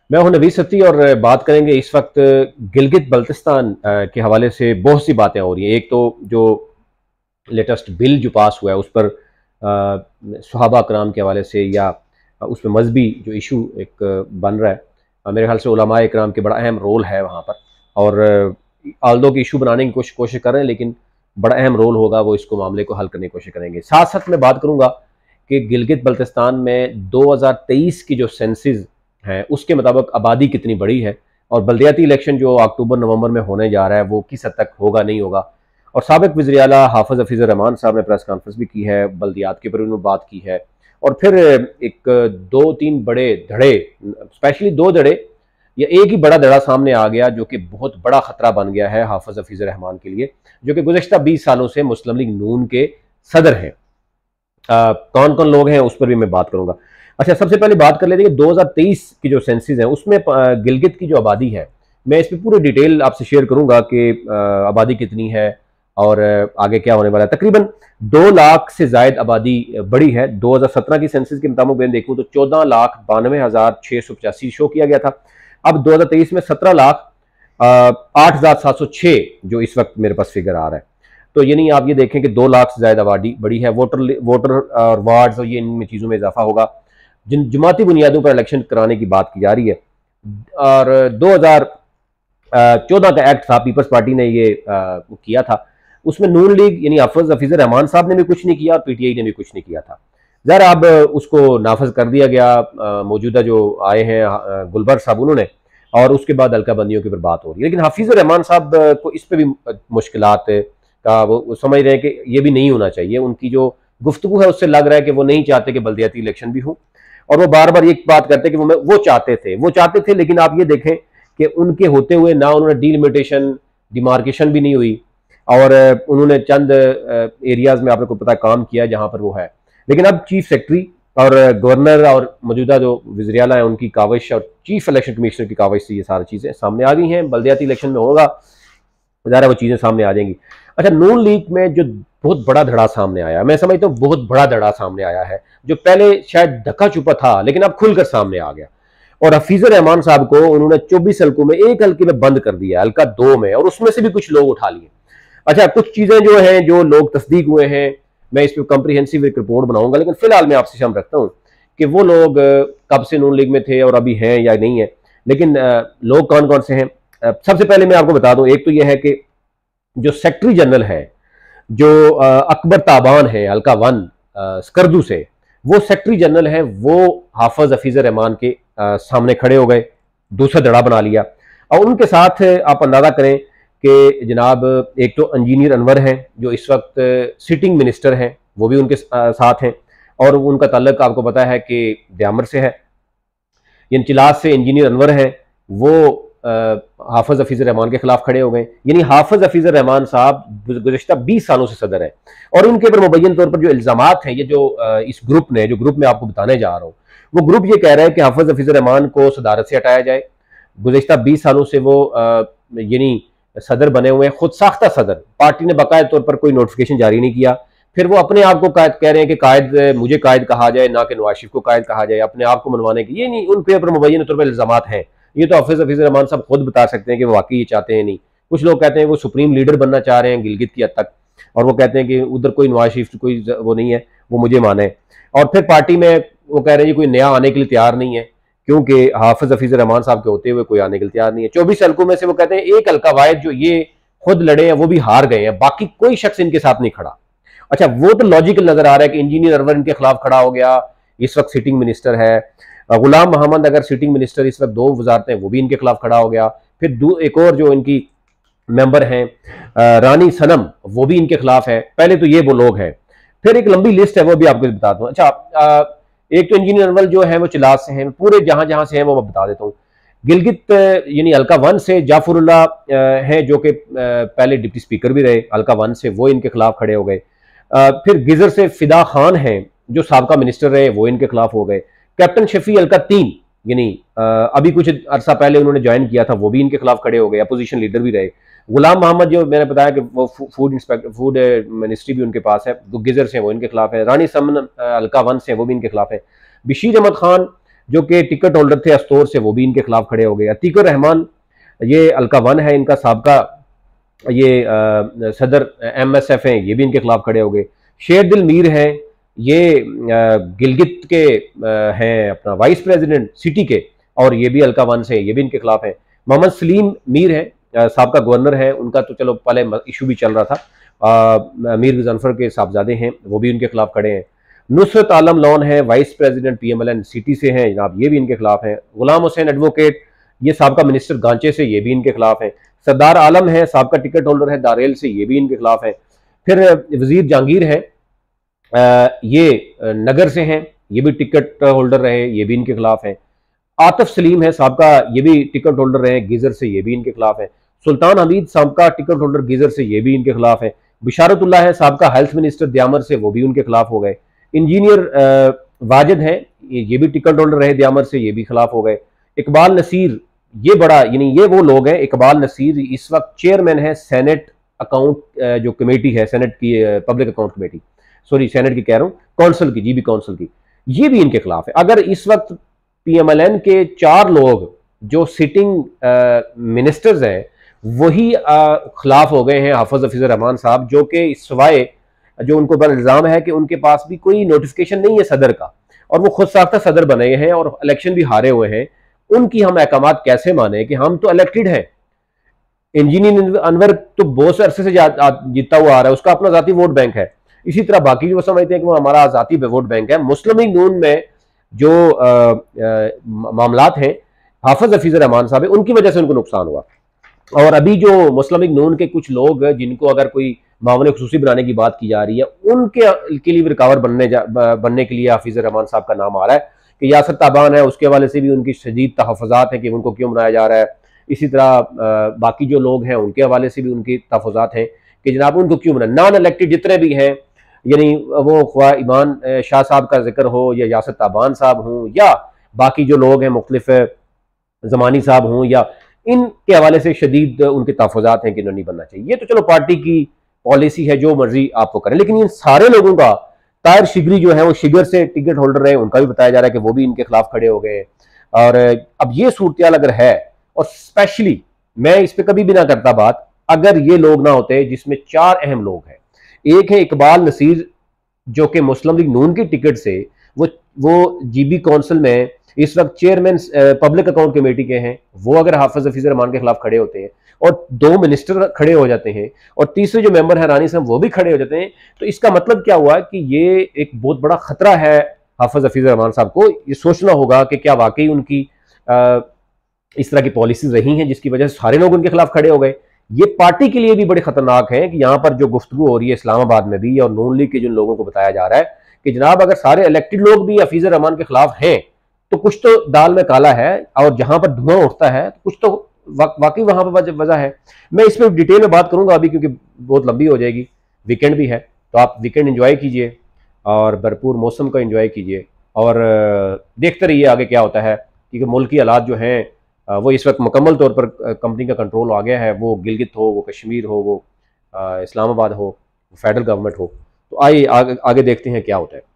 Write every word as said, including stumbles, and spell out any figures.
मैं हूं नवीद सत्ती और बात करेंगे इस वक्त गिलगित बल्तिस्तान के हवाले से बहुत सी बातें हो रही हैं। एक तो जो लेटेस्ट बिल जो पास हुआ है उस पर सहाबा कराम के हवाले से या उसमें मजहबी जो इशू एक बन रहा है, मेरे ख्याल से उलमाए कराम के बड़ा अहम रोल है वहाँ पर। और आल्दो की इशू बनाने की कोशिश कोशिश कर रहे हैं, लेकिन बड़ा अहम रोल होगा, वो इसको मामले को हल करने की कोशिश करेंगे। साथ साथ मैं बात करूँगा कि गिलगित बल्तिस्तान में दो हज़ार तेईस की जो सेंसिस हैं उसके मुताबिक आबादी कितनी बड़ी है, और बल्दियाती इलेक्शन जो अक्टूबर नवंबर में होने जा रहा है वो किस हद तक होगा नहीं होगा। और साबिक वज़ीर आला हाफिज़ हफीज़ुर रहमान साहब ने प्रेस कॉन्फ्रेंस भी की है, बल्दियात के ऊपर उन्होंने बात की है। और फिर एक दो तीन बड़े धड़े, स्पेशली दो धड़े या एक ही बड़ा धड़ा सामने आ गया जो कि बहुत बड़ा खतरा बन गया है हाफिज़ हफीज़ुर रहमान के लिए, जो कि गुज़श्ता बीस सालों से मुस्लिम लीग नून के सदर हैं। कौन कौन लोग हैं उस पर भी मैं बात करूंगा। अच्छा, सबसे पहले बात कर लेते हैं दो हज़ार तेईस की जो सेंसिस है उसमें गिलगित की जो आबादी है, मैं इस पर पूरी डिटेल आपसे शेयर करूंगा कि आबादी कितनी है और आगे क्या होने वाला है। तकरीबन दो लाख से जायद आबादी बड़ी है। दो हज़ार सत्रह की सेंसिस के मुताबिक मैं देखूं तो चौदह लाख बानवे हजार छः सौ पचासी शो किया गया था। अब दो हज़ार तेईस में सत्रह लाख आठ हजार सात सौ छः जो इस वक्त मेरे पास फिगर आ रहा है। तो ये नहीं, आप ये देखें कि दो लाख से ज्यादा आबादी बड़ी है। वोटर वोटर और वार्ड्स और ये इनमें चीज़ों में इजाफा होगा। जिन जमाती बुनियादों पर इलेक्शन कराने की बात की जा रही है, और दो हज़ार चौदह का एक्ट था, पीपल्स पार्टी ने ये आ, किया था, उसमें नून लीग यानी हाफिज़ हफीज़ुर रहमान साहब ने भी कुछ नहीं किया और पीटीआई ने भी कुछ नहीं किया था। ज़रा अब उसको नाफज कर दिया गया, मौजूदा जो आए हैं गुलबर साहब उन्होंने, और उसके बाद हल्का बंदियों के ऊपर बात हो रही है। लेकिन हफीज़ुर रहमान साहब को इस पर भी मुश्किलात का वो, वो समझ रहे हैं कि ये भी नहीं होना चाहिए। उनकी जो गुफ्तगू है उससे लग रहा है कि वो नहीं चाहते कि बल्दियाती इलेक्शन भी हो, और वो बार बार ये बात करते हैं कि वो वो चाहते थे वो चाहते थे लेकिन आप ये देखें कि उनके होते हुए ना उन्होंने डीलिमिटेशन डिमार्केशन भी नहीं हुई, और उन्होंने चंद एरियाज में आपको पता काम किया जहां पर वो है। लेकिन अब चीफ सेक्रेटरी और गवर्नर और मौजूदा जो वज़ीर आला है उनकी काविश और चीफ इलेक्शन कमिश्नर की काविश से ये सारी चीज़ें सामने आ गई हैं। बल्दियाती इलेक्शन में होगा, ज़रा वो चीज़ें सामने आ जाएंगी। अच्छा, नून लीग में जो बहुत बड़ा धड़ा सामने आया, मैं समझता हूँ बहुत बड़ा धड़ा सामने आया है, जो पहले शायद ढका छुपा था लेकिन अब खुलकर सामने आ गया। और हफीज़ुर रहमान साहब को उन्होंने चौबीस हल्कों में एक हल्के में बंद कर दिया, हल्का दो में, और उसमें से भी कुछ लोग उठा लिए। अच्छा, कुछ चीज़ें जो हैं जो लोग तस्दीक हुए हैं, मैं इस पर कंप्रीहेंसिव एक रिपोर्ट बनाऊंगा, लेकिन फिलहाल मैं आपसे शर्म रखता हूँ कि वो लोग कब से नून लीग में थे और अभी हैं या नहीं है। लेकिन लोग कौन कौन से हैं, सबसे पहले मैं आपको बता दूं, एक तो यह है कि जो सेक्रेटरी जनरल है, जो अकबर ताबान है हल्का वन स्कर्दू से, वो सेक्रेटरी जनरल है, वो हाफिज़ हफीज़ुर रहमान के आ, सामने खड़े हो गए, दूसरा धड़ा बना लिया। और उनके साथ आप अंदाजा करें कि जनाब एक तो इंजीनियर अनवर हैं जो इस वक्त सिटिंग मिनिस्टर हैं, वो भी उनके साथ हैं, और उनका ताल्लुक आपको पता है कि दयामर से है। इंचिलाज से इंजीनियर अनवर हैं, वो हाफिज़ हफीज़ुर रहमान के खिलाफ खड़े हो गए। यानी हाफिज़ हफीज़ुर रहमान साहब गुज़श्ता बीस सालों से सदर है, और इनके ऊपर मुबैयन तौर पर जो इल्ज़ामात हैं, ये जो इस ग्रुप ने जो ग्रुप में आपको बताने जा रहा हूँ, वो ग्रुप ये कह रहा है कि हाफिज़ हफीज़ुर रहमान को सदारत से हटाया जाए। गुज़श्ता बीस सालों से वो यानी सदर बने हुए हैं, खुद साख्ता सदर, पार्टी ने बाकायदा तौर पर कोई नोटिफिकेशन जारी नहीं किया। फिर वो अपने आप को कायद कह रहे हैं कि कायद मुझे कायद कहा जाए, ना कि नवाज शरीफ को कायद कहा जाए, अपने आप को मनवाने की। ये नहीं, उन पर मुबैयन तौर पर इल्ज़ामात हैं। ये तो हाफिज़ हफीज़ुर रहमान साहब खुद बता सकते हैं कि वो वाकई ये चाहते हैं नहीं। कुछ लोग कहते हैं वो सुप्रीम लीडर बनना चाह रहे हैं गिलगित की हद तक, और वो कहते हैं कि उधर कोई नवाज शरीफ कोई वो नहीं है, वो मुझे माने। और फिर पार्टी में वो कह रहे हैं कोई नया आने के लिए तैयार नहीं है, क्योंकि हाफिज़ हफीज़ुर रहमान साहब के होते हुए कोई आने के लिए तैयार नहीं है। चौबीस हल्कों में से वो कहते हैं एक हल्का वाहिद जो ये खुद लड़े हैं वो भी हार गए हैं, बाकी कोई शख्स इनके साथ नहीं खड़ा। अच्छा, वो तो लॉजिकल नजर आ रहा है कि इंजीनियर अनवर इनके खिलाफ खड़ा हो गया, इस वक्त सिटिंग मिनिस्टर है। गुलाम मोहम्मद अगर सिटिंग मिनिस्टर, इस वक्त दो वजारतें, वो भी इनके खिलाफ खड़ा हो गया। फिर एक और जो इनकी मेंबर हैं रानी सनम, वो भी इनके खिलाफ है। पहले तो ये वो लोग हैं, फिर एक लंबी लिस्ट है, वो भी आपको बता दूं। अच्छा, एक तो इंजीनियर अनवर जो है वो चिलाज से हैं, पूरे जहां जहां से हैं वो मैं बता देता हूँ। गिलगित यानी हल्का वन से जाफरुल्लाह हैं जो कि पहले डिप्टी स्पीकर भी रहे हल्का वन से, वो इनके खिलाफ खड़े हो गए। फिर गिजर से फिदा खान हैं जो साबका मिनिस्टर रहे, वो इनके खिलाफ हो गए। कैप्टन शफी हल्का तीन, यानी अभी कुछ अरसा पहले उन्होंने ज्वाइन किया था, वो भी इनके खिलाफ खड़े हो गए, अपोजिशन लीडर भी रहे। गुलाम मोहम्मद जो मैंने बताया कि वो फूड इंस्पेक्टर, फूड मिनिस्ट्री भी उनके पास है, गिजर से वो इनके खिलाफ है। रानी समन हल्का वन से, वो भी इनके खिलाफ है। बशीर अहमद खान जो कि टिकट होल्डर थे अस्तोर से, वो भी इनके खिलाफ खड़े हो गए। अतीकुर रहमान, ये अलका वन है इनका सबका, ये आ, सदर एम एस एफ हैं, ये भी इनके खिलाफ खड़े हो गए। शेर दिल मीर हैं, ये गिलगित के हैं अपना वाइस प्रेसिडेंट सिटी के, और ये भी अलका वन से, ये भी इनके खिलाफ हैं। मोहम्मद सलीम मीर है, साबका गवर्नर है, उनका तो चलो पहले इशू भी चल रहा था, आ, मीर गजनफर के साहबजादे हैं, वो भी उनके खिलाफ खड़े हैं। नुसरत आलम लॉन है, vice president P M L N city से हैं जनाब, ये भी इनके खिलाफ हैं। गुलाम हुसैन एडवोकेट, ये साबका मिनिस्टर गांचे से, ये भी इनके खिलाफ हैं। सरदार आलम है, साबका टिकट होल्डर है दारेल से, ये भी इनके खिलाफ है। फिर वजीर जहांगीर है, ये नगर से हैं, ये भी टिकट होल्डर रहे, ये भी इनके खिलाफ हैं। आतिफ सलीम है साहबका, ये भी टिकट होल्डर रहे गीजर से, ये भी इनके खिलाफ है। सुल्तान हमीद साहबका टिकट होल्डर गीजर से, ये भी इनके खिलाफ है। बिशारतुल्लाह है साहबका हेल्थ मिनिस्टर द्यामर से, वो भी उनके खिलाफ हो गए। इंजीनियर वाजिद हैं, ये भी टिकट होल्डर रहे द्यामर से, ये भी खिलाफ हो गए। इकबाल नसीर, ये बड़ा यानी ये वो लोग हैं, इकबाल नसीर इस वक्त चेयरमैन है सेनेट अकाउंट जो कमेटी है, सेनेट की public account committee, sorry senate की कह रहा हूँ, काउंसिल की, जीबी काउंसिल की, ये भी इनके खिलाफ है। अगर इस वक्त पीएमएलएन के चार लोग जो सिटिंग मिनिस्टर्स हैं वही खिलाफ हो गए हैं हाफिज हफीजुर रहमान साहब, जो कि सिवाय जो उनको पर इल्जाम है कि उनके पास भी कोई नोटिफिकेशन नहीं है सदर का, और वो खुद साख्ता सदर बने हैं और इलेक्शन भी हारे हुए हैं, उनकी हम अहकाम कैसे माने कि हम तो इलेक्टेड हैं। इंजीनियर अनवर तो बहुत से अरसे से जीतता हुआ आ रहा है, उसका अपना जाती वोट बैंक है। इसी तरह बाकी जो समझते हैं कि वो हमारा जाती वोट बैंक है। मुस्लिम लीग नून में जो मामलात हैं हाफिज हफीजुर रहमान साहब है, उनकी वजह से उनको नुकसान हुआ। और अभी जो मुस्लिम लीग नून के कुछ लोग जिनको अगर कोई मामले खुसूसी बनाने की बात की जा रही है, उनके के लिए रिकवर बनने जा, बनने के लिए हाफिज रहमान साहब का नाम आ रहा है कि यासर ताबान है, उसके हवाले से भी उनकी शदीद तहफ़्फ़ुज़ात हैं कि उनको क्यों बनाया जा रहा है। इसी तरह बाकी जो लोग हैं उनके हवाले से भी उनकी तहफ़्फ़ुज़ात हैं कि जनाब उनको क्यों बनाया। नॉन इलेक्टेड जितने भी हैं, यानी वो ख्वा ईमान शाह साहब का जिक्र हो या यासर ताबान साहब हों या बाकी जो लोग हैं मुख्तलिफ ज़मानी साहब हों, या इनके हवाले से शदीद उनके तहफ़्फ़ुज़ात हैं कि नहीं बनना चाहिए। ये तो चलो पार्टी की पॉलिसी है, जो मर्जी आपको करें, लेकिन इन सारे लोगों का, ताहिर शिगरी जो है वो शिगर से टिकट होल्डर रहे, उनका भी बताया जा रहा है कि वो भी इनके खिलाफ खड़े हो गए। और अब ये सूरत अगर है, और स्पेशली मैं इस पर कभी भी ना करता बात, अगर ये लोग ना होते, जिसमें चार अहम लोग हैं। एक है इकबाल नसीर जो कि मुस्लिम लीग नून की टिकट से वो वो जीबी काउंसिल में इस वक्त चेयरमैन पब्लिक अकाउंट कमेटी के हैं, वो अगर हाफिज हफीजुर रहमान के खिलाफ खड़े होते हैं और दो मिनिस्टर खड़े हो जाते हैं और तीसरे जो मेंबर है रानी साहब वो भी खड़े हो जाते हैं, तो इसका मतलब क्या हुआ कि ये एक बहुत बड़ा खतरा है हाफिज हफीजुर रहमान साहब को। ये सोचना होगा कि क्या वाकई उनकी आ, इस तरह की पॉलिसीज रही हैं जिसकी वजह से सारे लोग उनके खिलाफ खड़े हो गए। ये पार्टी के लिए भी बड़े खतरनाक है कि यहाँ पर जो गुफ्तगू हो रही है इस्लामाबाद में भी, और नून लीग के जिन लोगों को बताया जा रहा है कि जनाब अगर सारे इलेक्टेड लोग भी हफीजुर रहमान के खिलाफ हैं तो कुछ तो दाल में काला है, और जहां पर धुआं उठता है तो कुछ तो वा, वाकई वहां पर वजह है। मैं इस पर डिटेल में बात करूंगा अभी क्योंकि बहुत लंबी हो जाएगी, वीकेंड भी है, तो आप वीकेंड एंजॉय कीजिए और भरपूर मौसम का एंजॉय कीजिए और देखते रहिए आगे क्या होता है, क्योंकि मुल्क की हालात जो हैं वो इस वक्त मुकम्मल तौर पर कंपनी का कंट्रोल आ गया है। वो गिलगित हो, वो कश्मीर हो, वो इस्लामाबाद हो, फेडरल गवर्नमेंट हो। तो आइए आगे, आगे देखते हैं क्या होता है।